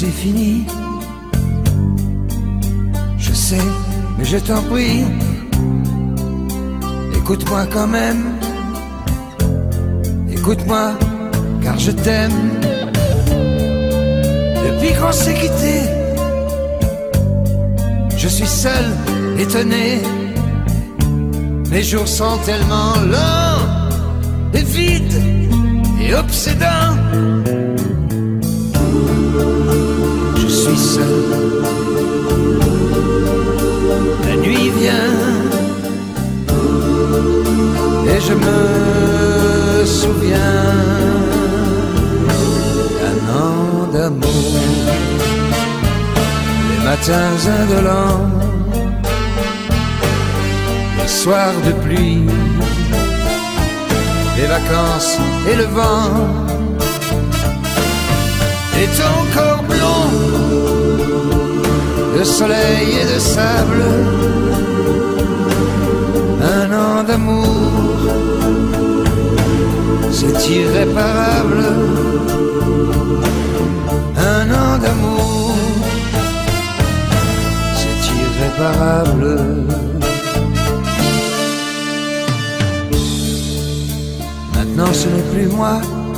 c'est fini. Je sais, mais je t'en prie, écoute-moi quand même. Écoute-moi, car je t'aime. Depuis qu'on s'est quitté, je suis seul, étonné. Mes jours sont tellement lents et vides et obsédants. Je suis seul. La nuit vient et je me souviens d'un an d'amour. Les matins indolents, les soirs de pluie, les vacances et le vent, et ton corps blond de soleil et de sable. Un an d'amour, c'est irréparable. Un an d'amour, c'est irréparable. Maintenant ce n'est plus moi,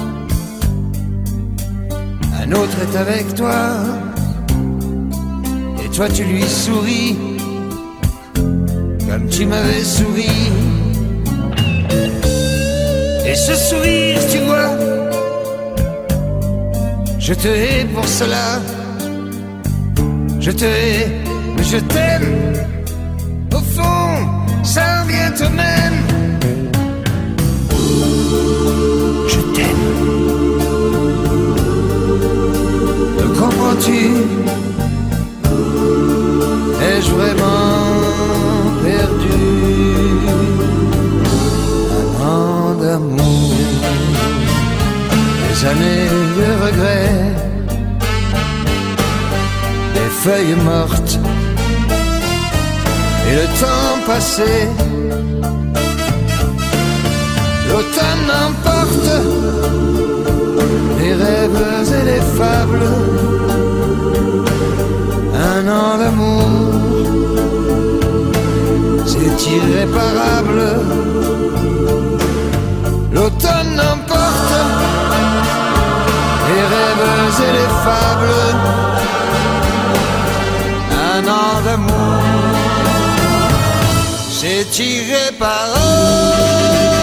un autre est avec toi. Et toi tu lui souris, comme tu m'avais souri. Et ce sourire tu vois, je te hais pour cela. Je te hais, mais je t'aime. Au fond, ça revient au même. Je t'aime. Me comprends-tu? Ai-je vraiment perdu un an d'amour? Des années de regrets, des feuilles mortes et le temps passé. L'automne emporte les rêves et les fables. Un an d'amour, c'est irréparable. L'automne emporte les rêves et les fables. Un an d'amour, c'est irréparable.